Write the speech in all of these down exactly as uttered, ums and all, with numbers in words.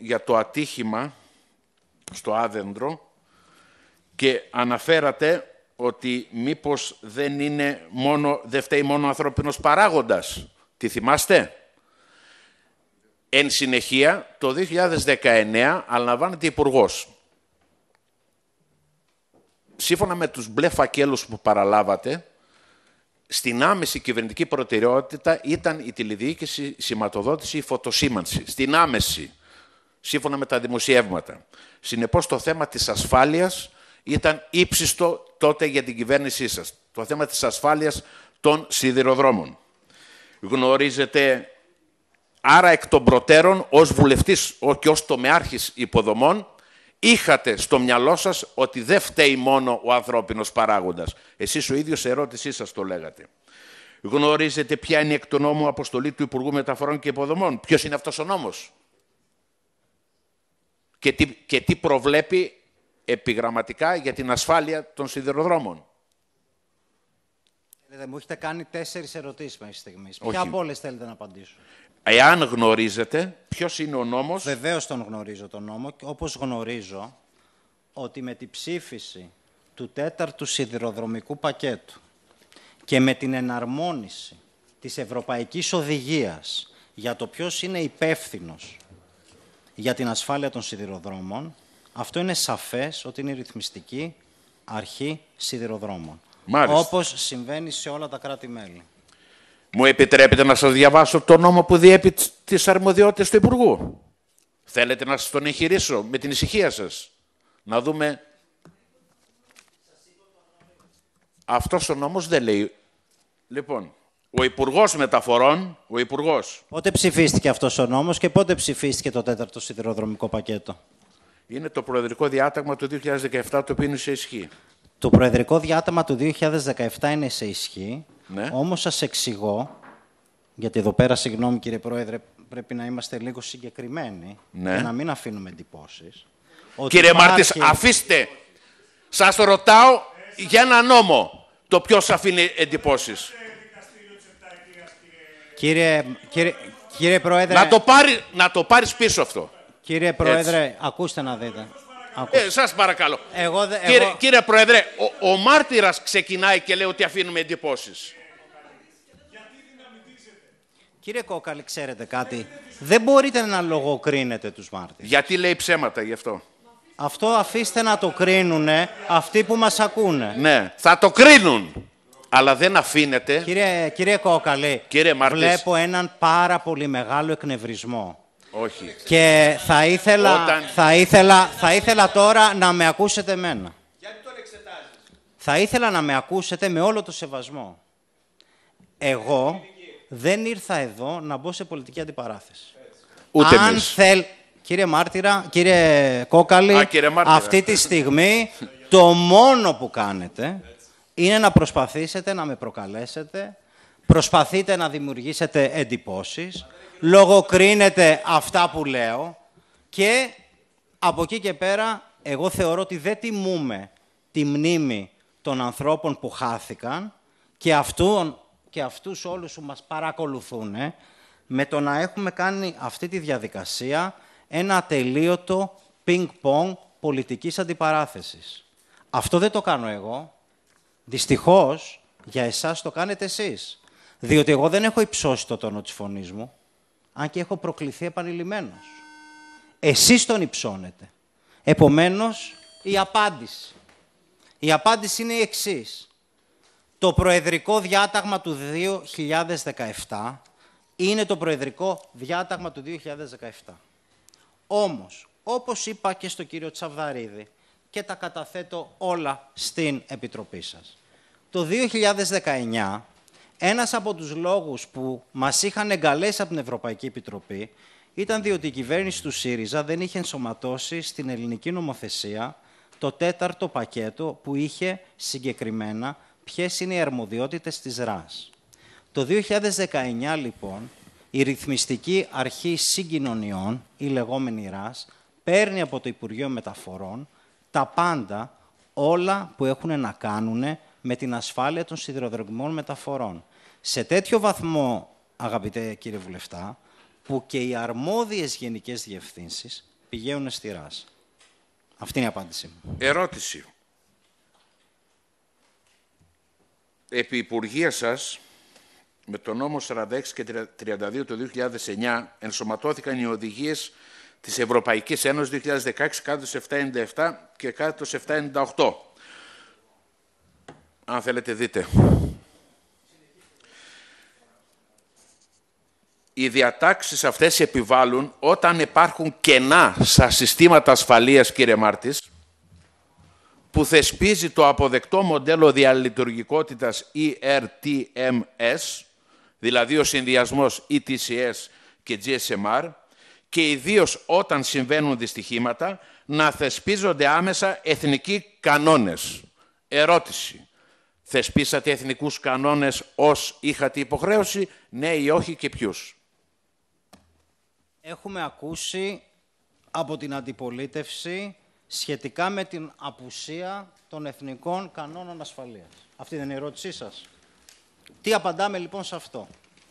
για το ατύχημα στο Άδενδρο και αναφέρατε ότι μήπως δεν είναι μόνο, δεν φταίει μόνο ο ανθρώπινος παράγοντας. Τι θυμάστε? Εν συνεχεία, το δύο χιλιάδες δεκαεννέα αναλαμβάνεται υπουργός. Σύμφωνα με τους μπλε φακέλους που παραλάβατε, στην άμεση κυβερνητική προτεραιότητα ήταν η τηλεδιοίκηση, η σηματοδότηση, η φωτοσήμανση. Στην άμεση, σύμφωνα με τα δημοσιεύματα. Συνεπώς, το θέμα της ασφάλειας ήταν ύψιστο τότε για την κυβέρνησή σας. Το θέμα της ασφάλειας των σιδηροδρόμων. Γνωρίζετε, άρα εκ των προτέρων, ως βουλευτής και ως τομεάρχης υποδομών, είχατε στο μυαλό σας ότι δεν φταίει μόνο ο ανθρώπινος παράγοντας. Εσείς ο ίδιος σε ερώτησή σας το λέγατε. Γνωρίζετε ποια είναι εκ του νόμου αποστολή του Υπουργού Μεταφορών και Υποδομών? Ποιος είναι αυτός ο νόμος? Και τι, και τι προβλέπει επιγραμματικά για την ασφάλεια των σιδηροδρόμων? Δεν μου έχετε κάνει τέσσερις ερωτήσεις μέχρι στιγμής. Ποια από όλες θέλετε να απαντήσω? Εάν γνωρίζετε ποιος είναι ο νόμος... Βεβαίως τον γνωρίζω τον νόμο, όπως γνωρίζω ότι με την ψήφιση του τέταρτου σιδηροδρομικού πακέτου και με την εναρμόνιση της Ευρωπαϊκής Οδηγίας για το ποιος είναι υπεύθυνος για την ασφάλεια των σιδηροδρόμων, αυτό είναι σαφές ότι είναι η ρυθμιστική αρχή σιδηροδρόμων. Μάλιστα. Όπως συμβαίνει σε όλα τα κράτη-μέλη. Μου επιτρέπετε να σας διαβάσω το νόμο που διέπει τις αρμοδιότητες του Υπουργού? Θέλετε να σας τον εγχειρήσω με την ησυχία σας? Να δούμε. Αυτός ο νόμος δεν λέει. Λοιπόν, ο Υπουργός Μεταφορών, ο Υπουργός... Πότε ψηφίστηκε αυτός ο νόμος και πότε ψηφίστηκε το τέταρτο σιδηροδρομικό πακέτο? Είναι το Προεδρικό Διάταγμα του δύο χιλιάδες δεκαεπτά, το οποίο είναι σε ισχύ. Το Προεδρικό Διάταγμα του δύο χιλιάδες δεκαεπτά είναι σε ισχύ, ναι. Όμως σας εξηγώ, γιατί εδώ πέρα, συγγνώμη κύριε Πρόεδρε, πρέπει να είμαστε λίγο συγκεκριμένοι, ναι. Και να μην αφήνουμε εντυπώσεις. Κύριε υπάρχει... Μάρτης, αφήστε. Σας ρωτάω για ένα νόμο, το ποιος αφήνει εντυπώσεις. Κύριε, κύριε, κύριε Πρόεδρε... Να το, πάρει, να το πάρεις πίσω αυτό. Κύριε Πρόεδρε, έτσι. Ακούστε να δείτε. Ε, σας παρακαλώ. Εγώ, δε, κύριε, εγώ... κύριε Πρόεδρε, ο, ο μάρτυρας ξεκινάει και λέει ότι αφήνουμε εντυπώσεις. Κύριε Κόκαλη, ξέρετε κάτι. Δεν μπορείτε να λογοκρίνετε τους μάρτυρες. Γιατί λέει ψέματα γι' αυτό? Αυτό αφήστε να το κρίνουνε αυτοί που μας ακούνε. Ναι, θα το κρίνουν. Αλλά δεν αφήνεται. Κύριε, κύριε Κόκαλη, κύριε Μάρτης, βλέπω έναν πάρα πολύ μεγάλο εκνευρισμό. Όχι. Και θα ήθελα, Όταν... θα, ήθελα, θα ήθελα τώρα να με ακούσετε εμένα. Γιατί τον εξετάζεις? Θα ήθελα να με ακούσετε με όλο το σεβασμό. Εγώ δεν ήρθα εδώ να μπω σε πολιτική αντιπαράθεση. Ούτε Αν εμείς. θέλ... Κύριε Μάρτυρα, κύριε Κόκαλη, Α, κύριε Μάρτυρα. αυτή τη στιγμή το μόνο που κάνετε είναι να προσπαθήσετε να με προκαλέσετε, προσπαθείτε να δημιουργήσετε εντυπώσεις, λογοκρίνετε αυτά που λέω και από εκεί και πέρα εγώ θεωρώ ότι δεν τιμούμε τη μνήμη των ανθρώπων που χάθηκαν και, αυτούν, και αυτούς όλους που μας παρακολουθούν με το να έχουμε κάνει αυτή τη διαδικασία ένα ατελείωτο πινκ-πονγκ πολιτικής αντιπαράθεσης. Αυτό δεν το κάνω εγώ. Δυστυχώς, για εσάς το κάνετε εσείς. Διότι εγώ δεν έχω υψώσει το τόνο της φωνής μου, αν και έχω προκληθεί επανειλημμένος. Εσείς τον υψώνετε. Επομένως, η απάντηση. Η απάντηση είναι η εξής. Το Προεδρικό Διάταγμα του δύο χιλιάδες δεκαεπτά είναι το Προεδρικό Διάταγμα του δύο χιλιάδες δεκαεπτά. Όμως, όπως είπα και στον κύριο Τσαβδαρίδη, και τα καταθέτω όλα στην Επιτροπή σας, το δύο χιλιάδες δεκαεννιά, ένας από τους λόγους που μας είχαν εγκαλέσει από την Ευρωπαϊκή Επιτροπή ήταν διότι η κυβέρνηση του ΣΥΡΙΖΑ δεν είχε ενσωματώσει στην ελληνική νομοθεσία το τέταρτο πακέτο που είχε συγκεκριμένα ποιες είναι οι αρμοδιότητες της ΡΑΣ. Το δύο χιλιάδες δεκαεννιά, λοιπόν, η Ρυθμιστική Αρχή Συγκοινωνιών, η λεγόμενη ΡΑΣ, παίρνει από το Υπουργείο Μεταφορών τα πάντα, όλα που έχουν να κάνουν με την ασφάλεια των σιδηροδρομικών μεταφορών. Σε τέτοιο βαθμό, αγαπητέ κύριε Βουλευτά, που και οι αρμόδιες γενικές διευθύνσεις πηγαίνουν στη ΡΑΣ. Αυτή είναι η απάντησή μου. Ερώτηση. Επί Υπουργεία σας, με το νόμο σαράντα έξι και τριάντα δύο του δύο χιλιάδες εννιά, ενσωματώθηκαν οι οδηγίες της Ευρωπαϊκής Ένωσης δύο χιλιάδες δεκαέξι κάθετος επτακόσια ενενήντα επτά και κάθετος επτακόσια ενενήντα οκτώ. Αν θέλετε δείτε. Οι διατάξεις αυτές επιβάλλουν όταν υπάρχουν κενά στα συστήματα ασφαλείας, κύριε Μάρτης, που θεσπίζει το αποδεκτό μοντέλο διαλειτουργικότητας ι αρ τι εμ ες, δηλαδή ο συνδυασμός ι τι σι ες και τζι ες εμ αρ, και ιδίως όταν συμβαίνουν δυστυχήματα, να θεσπίζονται άμεσα εθνικοί κανόνες. Ερώτηση. Θεσπίσατε εθνικούς κανόνες ως είχατε υποχρέωση, ναι ή όχι, και ποιους? Έχουμε ακούσει από την αντιπολίτευση σχετικά με την απουσία των εθνικών κανόνων ασφαλείας. Αυτή δεν είναι η ερώτησή σας. Τι απαντάμε λοιπόν σε αυτό?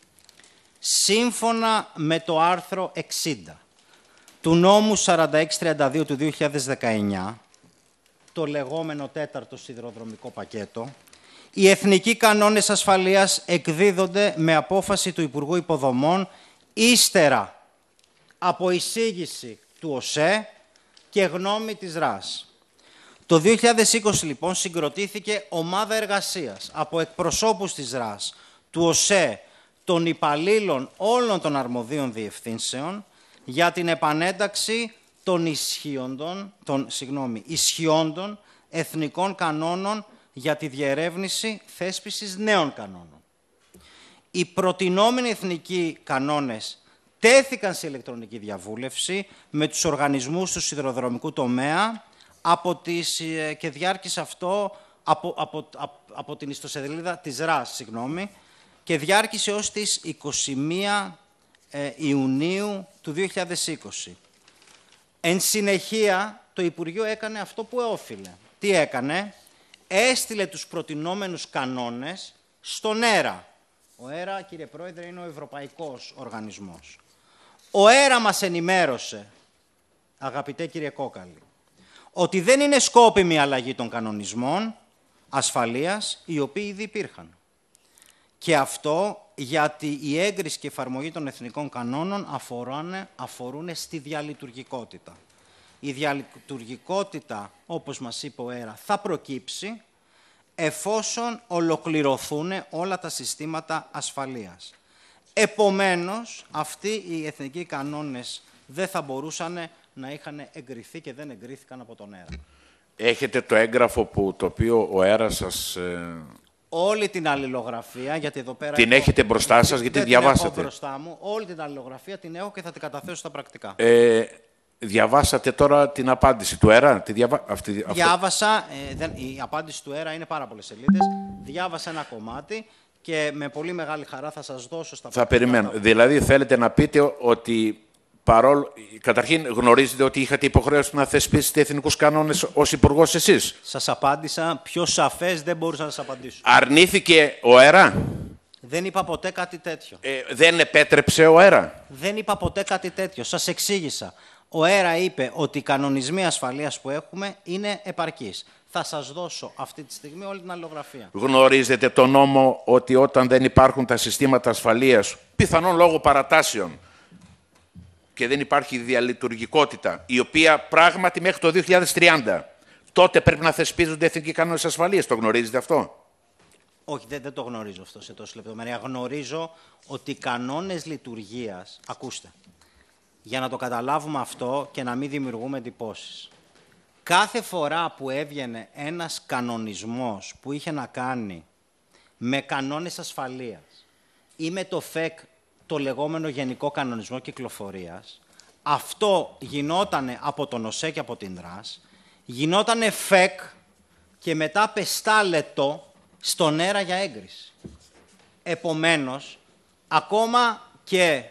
Σύμφωνα με το άρθρο εξήντα του νόμου σαράντα έξι τριάντα δύο του δύο χιλιάδες δεκαεννιά, το λεγόμενο τέταρτο σιδηροδρομικό πακέτο, οι εθνικοί κανόνες ασφαλείας εκδίδονται με απόφαση του Υπουργού Υποδομών ύστερα από εισήγηση του ΟΣΕ και γνώμη της ΡΑΣ. Το δύο χιλιάδες είκοσι, λοιπόν, συγκροτήθηκε ομάδα εργασίας από εκπροσώπους της ΡΑΣ, του ΟΣΕ, των υπαλλήλων όλων των αρμοδίων διευθύνσεων για την επανένταξη των ισχύοντων, των, συγγνώμη, ισχυόντων εθνικών κανόνων για τη διερεύνηση θέσπισης νέων κανόνων. Οι προτινόμενοι εθνικοί κανόνες τέθηκαν σε ηλεκτρονική διαβούλευση με τους οργανισμούς του σιδηροδρομικού τομέα από τις, και διάρκησε αυτό από, από, από, από την ιστοσελίδα της ΡΑΣ, συγγνώμη, και διάρκησε ως τις εικοστή πρώτη ε, Ιουνίου του δύο χιλιάδες είκοσι. Εν συνεχεία, το Υπουργείο έκανε αυτό που όφιλε. Τι έκανε? Έστειλε τους προτινόμενους κανόνες στον ΕΡΑ. Ο ΕΡΑ, κύριε Πρόεδρε, είναι ο Ευρωπαϊκός Οργανισμός. Ο ΕΡΑ μας ενημέρωσε, αγαπητέ κύριε Κόκαλη, ότι δεν είναι σκόπιμη η αλλαγή των κανονισμών ασφαλείας, οι οποίοι ήδη υπήρχαν. Και αυτό γιατί η έγκριση και εφαρμογή των εθνικών κανόνων αφορούν, αφορούν στη διαλειτουργικότητα. Η διαλειτουργικότητα, όπως μας είπε ο ΕΡΑ, θα προκύψει εφόσον ολοκληρωθούν όλα τα συστήματα ασφαλείας. Επομένως, αυτοί οι εθνικοί κανόνες δεν θα μπορούσαν να είχαν εγκριθεί και δεν εγκρίθηκαν από τον ΕΡΑ. Έχετε το έγγραφο που, το οποίο ο ΕΡΑ σας... Ε... Όλη την αλληλογραφία, γιατί εδώ πέρα... Την έχω... έχετε μπροστά σας, γιατί δεν διαβάσατε. Την έχω μπροστά μου. Όλη την αλληλογραφία την έχω και θα την καταθέσω στα πρακτικά. Ε, διαβάσατε τώρα την απάντηση του ΕΡΑ? Τη διαβα... αυτή, Διάβασα, ε, δεν, η απάντηση του ΕΡΑ είναι πάρα πολλές σελίδες. Διάβασα ένα κομμάτι και με πολύ μεγάλη χαρά θα σας δώσω στα θα πρακτικά. περιμένω. Δηλαδή θέλετε να πείτε ότι παρόλο... Καταρχήν γνωρίζετε ότι είχατε υποχρέωση να θεσπίσετε εθνικούς κανόνες ως υπουργός εσείς. Σας απάντησα, πιο σαφές δεν μπορούσα να σας απαντήσω. Αρνήθηκε ο ΕΡΑ? Δεν είπα ποτέ κάτι τέτοιο. Ε, δεν επέτρεψε ο ΕΡΑ? Δεν είπα ποτέ κάτι τέτοιο. Σας εξήγησα. Ο ΕΡΑ είπε ότι οι κανονισμοί ασφαλείας που έχουμε είναι επαρκείς. Θα σας δώσω αυτή τη στιγμή όλη την αλληλογραφία. Γνωρίζετε τον νόμο ότι όταν δεν υπάρχουν τα συστήματα ασφαλείας, πιθανόν λόγω παρατάσεων, και δεν υπάρχει διαλειτουργικότητα, η οποία πράγματι μέχρι το δύο χιλιάδες τριάντα, τότε πρέπει να θεσπίζονται εθνικοί κανόνες ασφαλείας. Το γνωρίζετε αυτό? Όχι, δεν, δεν το γνωρίζω αυτό σε τόση λεπτομέρεια. Γνωρίζω ότι οι κανόνες λειτουργίας... Ακούστε, για να το καταλάβουμε αυτό και να μην δημιουργούμε εντυπώσεις. Κάθε φορά που έβγαινε ένας κανονισμός που είχε να κάνει με κανόνες ασφαλείας ή με το ΦΕΚ, το λεγόμενο Γενικό Κανονισμό Κυκλοφορίας, αυτό γινότανε από τον ΟΣΕ και από την ΡΑΣ, γινότανε ΦΕΚ και μετά πεστάλετο στον ΕΡΑ για έγκριση. Επομένως, ακόμα και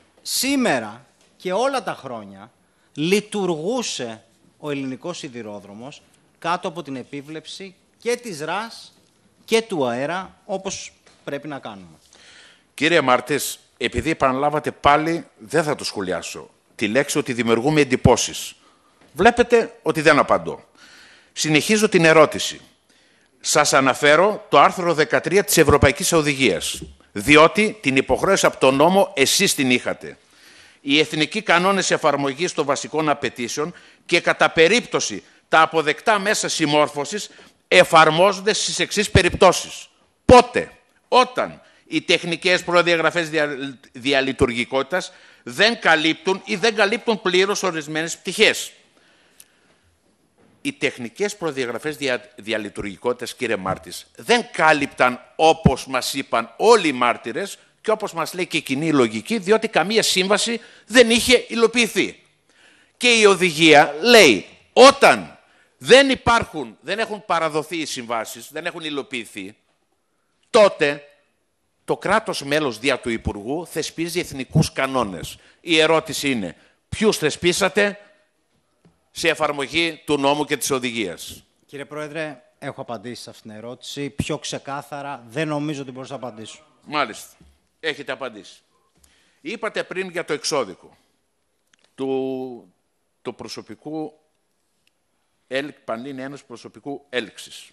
σήμερα και όλα τα χρόνια λειτουργούσε ο ελληνικός σιδηρόδρομος κάτω από την επίβλεψη και της ΡΑΣ και του ΑΕΡΑ, όπως πρέπει να κάνουμε. Κύριε Μάρτης, επειδή επαναλάβατε πάλι, δεν θα το σχολιάσω. τη λέξη ότι δημιουργούμε εντυπώσεις. Βλέπετε ότι δεν απαντώ. Συνεχίζω την ερώτηση. Σας αναφέρω το άρθρο δεκατρία της Ευρωπαϊκής Οδηγίας, διότι την υποχρέωση από τον νόμο εσείς την είχατε. Οι εθνικοί κανόνες εφαρμογής των βασικών απαιτήσεων και κατά περίπτωση τα αποδεκτά μέσα συμμόρφωσης εφαρμόζονται στις εξής περιπτώσεις. Πότε? Όταν οι τεχνικές προδιαγραφές δια, διαλειτουργικότητας δεν καλύπτουν ή δεν καλύπτουν πλήρως ορισμένες πτυχές. Οι τεχνικές προδιαγραφές δια, διαλειτουργικότητας, κύριε Μάρτης, δεν κάλυπταν όπως μας είπαν όλοι οι μάρτυρες και όπως μας λέει και η κοινή λογική, διότι καμία σύμβαση δεν είχε υλοποιηθεί. Και η οδηγία λέει, όταν δεν υπάρχουν, δεν έχουν παραδοθεί οι συμβάσεις, δεν έχουν υλοποιηθεί, τότε το κράτος μέλος δια του Υπουργού θεσπίζει εθνικούς κανόνες. Η ερώτηση είναι, ποιους θεσπίσατε σε εφαρμογή του νόμου και της οδηγίας? Κύριε Πρόεδρε, έχω απαντήσει σε αυτήν την ερώτηση. Πιο ξεκάθαρα δεν νομίζω ότι μπορώ να απαντήσω. Μάλιστα. Έχετε απαντήσει. Είπατε πριν για το εξώδικο του, του προσωπικού Πανελλήνιας Ένωσης Προσωπικού Έλξης.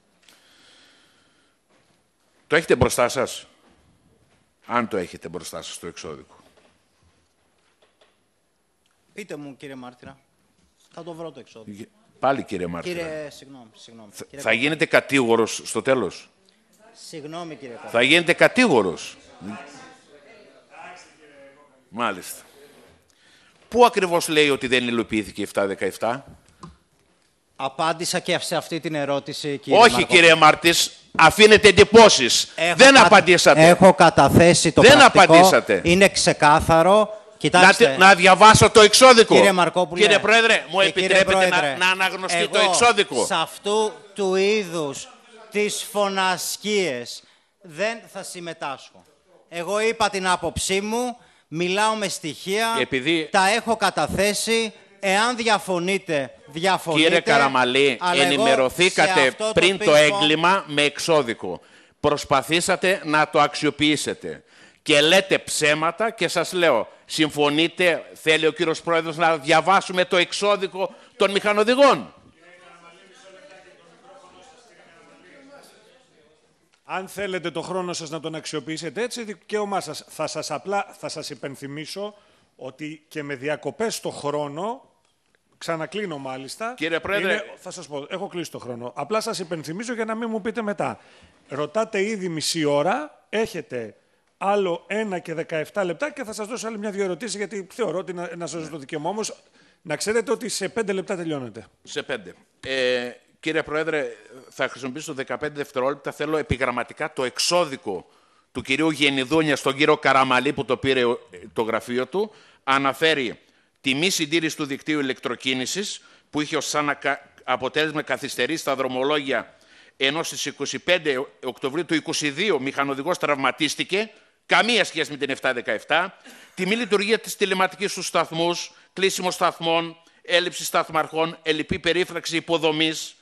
Το έχετε μπροστά σας? Αν το έχετε μπροστά σας το εξώδικο. Πείτε μου, κύριε Μάρτυρα. Θα το βρω το εξώδικο. Πάλι, κύριε Μάρτυρα. Κύριε, συγγνώμη, συγγνώμη. Θα, κύριε θα γίνετε κατήγορος στο τέλος? Συγγνώμη, κύριε Κόκαλη. Θα γίνετε κατήγορος. Μάλιστα. Πού ακριβώς λέει ότι δεν υλοποιήθηκε η επτακόσια δεκαεπτά? Απάντησα και σε αυτή την ερώτηση, κύριε Όχι, Μαρκόπουλε. κύριε Μάρτης, αφήνετε εντυπώσεις. Έχω Δεν κα... απαντήσατε. Έχω καταθέσει το Δεν πρακτικό. απαντήσατε. Είναι ξεκάθαρο. Κοιτάξτε. Να, να διαβάσω το εξώδικο. Κύριε Μαρκόπουλε. Κύριε Πρόεδρε, μου και επιτρέπετε κύριε Πρόεδρε, να, να αναγνωστεί εγώ, το εξώδικο? Σε αυτού του είδους τις φωνασκίες δεν θα συμμετάσχω. Εγώ είπα την άποψή μου, μιλάω με στοιχεία, Επειδή... τα έχω καταθέσει. Εάν διαφωνείτε, διαφωνείτε. Κύριε Καραμαλή, ενημερωθήκατε το πριν το, το το έγκλημα με εξώδικο. Προσπαθήσατε να το αξιοποιήσετε. Και λέτε ψέματα και σας λέω, συμφωνείτε, θέλει ο κύριος Πρόεδρος να διαβάσουμε το εξώδικο των μηχανοδηγών? Αν θέλετε το χρόνο σας να τον αξιοποιήσετε έτσι, δικαίωμά σας. Θα σας απλά θα σας υπενθυμίσω ότι και με διακοπές στο χρόνο, ξανακλίνω μάλιστα. Κύριε Πρόεδρε. Είναι, θα σας πω, έχω κλείσει το χρόνο. Απλά σας υπενθυμίζω για να μην μου πείτε μετά. Ρωτάτε ήδη μισή ώρα, έχετε άλλο ένα και δεκαεπτά λεπτά και θα σας δώσω άλλη μια-δυο ερωτήσεις, γιατί θεωρώ ότι να, να σας δώσω το δικαίωμα. Όμως, να ξέρετε ότι σε πέντε λεπτά τελειώνετε. Σε πέντε. Ε, κύριε Πρόεδρε, θα χρησιμοποιήσω δεκαπέντε δευτερόλεπτα. Θέλω επιγραμματικά το εξώδικο του κυρίου Γενιδούνια στον κύριο Καραμαλή που το πήρε το γραφείο του. Αναφέρει τη μη συντήρηση του δικτύου ηλεκτροκίνησης που είχε ως σαν αποτέλεσμα καθυστερήσει στα δρομολόγια, ενώ στις είκοσι πέντε Οκτωβρίου του είκοσι δύο μηχανοδηγός τραυματίστηκε. Καμία σχέση με την επτακόσια δεκαεπτά. Τη μη λειτουργία της τηλεματικής στους σταθμούς, κλείσιμο σταθμών, έλλειψη σταθμαρχών, ελλειπή περίφραξη υποδομής.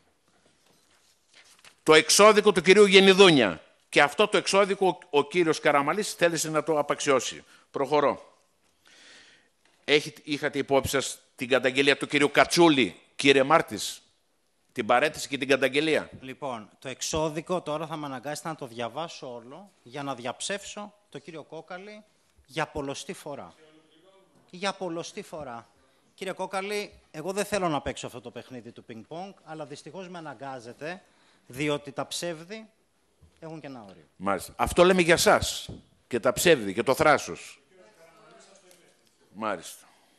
Το εξώδικο του κυρίου Γενιδούνια. Και αυτό το εξώδικο ο κύριος Καραμαλής θέλησε να το απαξιώσει. Προχωρώ. Έχει, είχατε υπόψη σας την καταγγελία του κυρίου Κατσούλη, κύριε Μάρτης? Την παρέτηση και την καταγγελία. Λοιπόν, το εξώδικο τώρα θα με αναγκάσετε να το διαβάσω όλο για να διαψεύσω τον κύριο Κόκαλη για πολλοστή φορά. Για πολλοστή φορά. Κύριε Κόκαλη, εγώ δεν θέλω να παίξω αυτό το παιχνίδι του πινκ-πονγκ, αλλά δυστυχώς με αναγκάζετε, διότι τα ψεύδη έχουν και ένα όριο. Μάλιστα. Αυτό λέμε για σας. Και τα ψεύδη και το θράσος. Μάλιστα.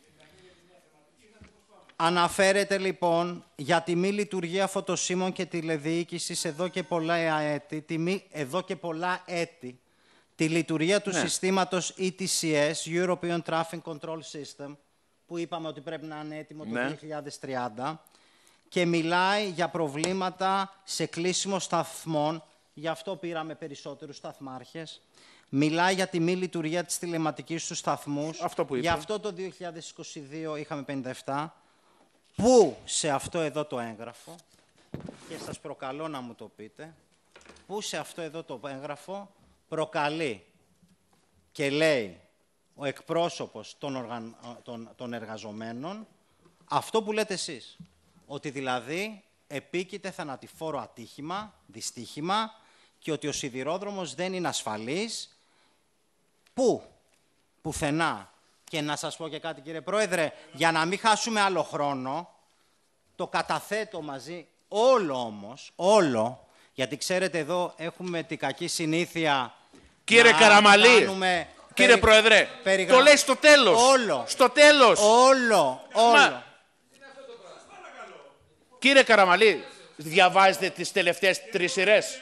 Αναφέρεται λοιπόν για τη μη λειτουργία φωτοσύμων και τηλεδιοίκησης εδώ και πολλά έτη, τη μη, εδώ και πολλά έτη, τη λειτουργία του ναι. συστήματος ι τι σι ες, European Traffic Control System, που είπαμε ότι πρέπει να είναι έτοιμο το ναι. δύο χιλιάδες τριάντα, και μιλάει για προβλήματα σε κλείσιμο σταθμών, γι' αυτό πήραμε περισσότερους σταθμάρχες. Μιλάει για τη μη λειτουργία της τηλεματικής στους σταθμούς. Αυτό που Γι' αυτό το δύο χιλιάδες είκοσι δύο είχαμε πενήντα επτά. Πού σε αυτό εδώ το έγγραφο, και σας προκαλώ να μου το πείτε, πού σε αυτό εδώ το έγγραφο προκαλεί και λέει ο εκπρόσωπος των, οργαν... των, των εργαζομένων αυτό που λέτε εσείς. Ότι δηλαδή επίκειται θανατηφόρο ατύχημα, δυστύχημα και ότι ο σιδηρόδρομος δεν είναι ασφαλής. Πού? Πουθενά. Και να σας πω και κάτι, κύριε Πρόεδρε, για να μην χάσουμε άλλο χρόνο, το καταθέτω μαζί, όλο όμως, όλο, γιατί ξέρετε εδώ έχουμε την κακή συνήθεια. Κύριε να Καραμαλή, κάνουμε κύριε περι... Πρόεδρε, περιγρα... το λέει στο τέλος. Όλο. Στο τέλος. Όλο, όλο. Μα... Κύριε Καραμαλή, διαβάζετε τις τελευταίες τρεις σειρές.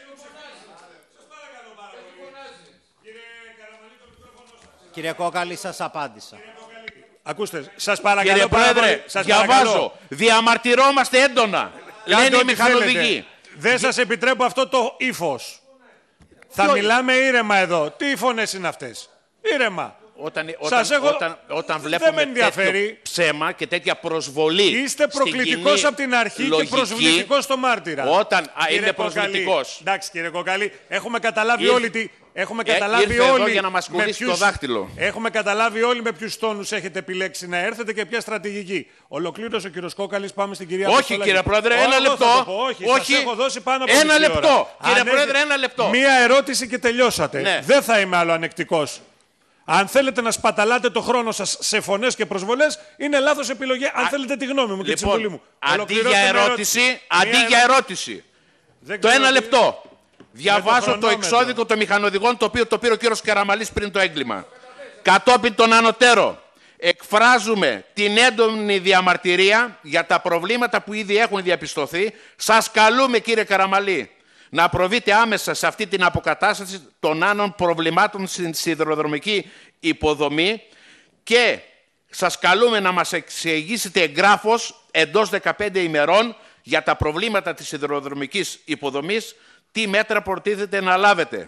Κύριε Κόκαλη, σας απάντησα. Ακούστε, σας παρακαλώ. Κύριε Πρόεδρε, πάρα πολύ, σας διαβάζω. παρακαλώ. Διαμαρτυρόμαστε έντονα. Λένε οι μηχανοδηγοί. Δεν σας επιτρέπω αυτό το ύφος. Θα μιλάμε ήρεμα εδώ. Τι φωνές είναι αυτές? Ήρεμα. Όταν, Σας όταν, έχω... όταν, όταν δεν βλέπουμε με ενδιαφέρει. τέτοιο ψέμα και τέτοια προσβολή. Είστε προκλητικός από την αρχή λογική, και προσβλητικός στο μάρτυρα. Όταν α, κύριε είμαι Κοκαλή, προσβλητικός. Εντάξει, κύριε Κοκαλή, έχουμε καταλάβει Ήρθε, όλοι τι. Έχουμε ε, καταλάβει ήρθε όλοι εδώ για να μας με κουνήσει ποιους, το δάχτυλο. Έχουμε καταλάβει όλοι με ποιους τόνους έχετε επιλέξει να έρθετε και ποια στρατηγική. Ολοκλήρωσε ο κύριος Κόκαλης, πάμε στην κυρία Όχι, Αποστολάκη. κύριε Πρόεδρε, Όχι, ένα εγώ λεπτό. θα το πω, όχι, Όχι. σας έχω δώσει πάνω από Ένα μισή λεπτό. ώρα. Κύριε Αν Πρόεδρε, έχετε ένα λεπτό. Μία ερώτηση και τελειώσατε. Ναι. Δεν θα είμαι άλλο ανεκτικός. Αν θέλετε να σπαταλάτε το χρόνο σας σε φωνές και προσβολές, είναι λάθος επιλογή. Αν Α, θέλετε τη γνώμη μου και τη λοιπόν, συμβουλή μου. αντί Ολοκληρώστε για με ερώτηση, αντί για ερώτηση. Δεν Το ξέρω ένα τι- λεπτό. Διαβάζω το χρονόμετρο. εξώδικο των μηχανοδηγών, το οποίο το πήρε ο κύριος Καραμαλής πριν το έγκλημα. Κατόπιν τον ανωτέρω, εκφράζουμε την έντονη διαμαρτυρία για τα προβλήματα που ήδη έχουν διαπιστωθεί. Σας καλούμε, κύριε Καραμαλή, να προβείτε άμεσα σε αυτή την αποκατάσταση των άλλων προβλημάτων στην σιδηροδρομική υποδομή και σας καλούμε να μας εξηγήσετε εγγράφως εντός δεκαπέντε ημερών για τα προβλήματα της σιδηροδρομικής υποδομής, τι μέτρα προτίθεται να λάβετε.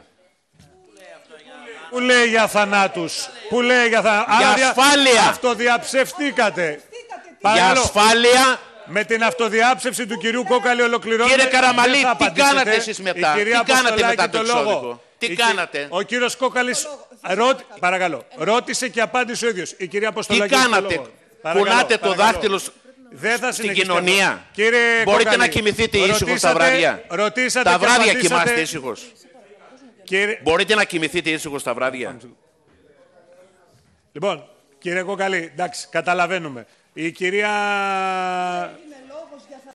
Που λέει για θανάτους. Που λέει για θανάτους. Για ασφάλεια. Αυτοδιαψευτήκατε. Για Παρακαλώ. ασφάλεια. Με την αυτοδιάψευση του κυρίου Κόκαλη ολοκληρώνουμε. Κύριε Καραμαλή, Δεν θα τι απαντήσετε. κάνατε εσείς μετά? Η κυρία Τι κάνατε Αποστολάκη μετά το λόγο. εξώδικο? Τι Η κυ- κάνατε? Ο κύριος Κόκαλης ρώτη... παρακαλώ, ρώτησε και απάντησε ο ίδιος. Η κυρία Τι Αποστολάκη έχει το κάνατε? λόγο. Παρακαλώ, Κουνάτε το παρακαλώ. δάχτυλο Δεν θα στην συνεχίσετε. κοινωνία. Κύριε Μπορείτε Κόκαλη, να κοιμηθείτε ήσυχος τα ρωτήσατε- βράδια. Ρωτήσατε Τα και βράδια απαντήσατε- κοιμάστε ήσυχος. Κύριε... Μπορείτε να κοιμηθείτε ήσυχος τα βράδια. Λοιπόν, κύριε Κόκαλη, εντάξει, καταλαβαίνουμε. Η κυρία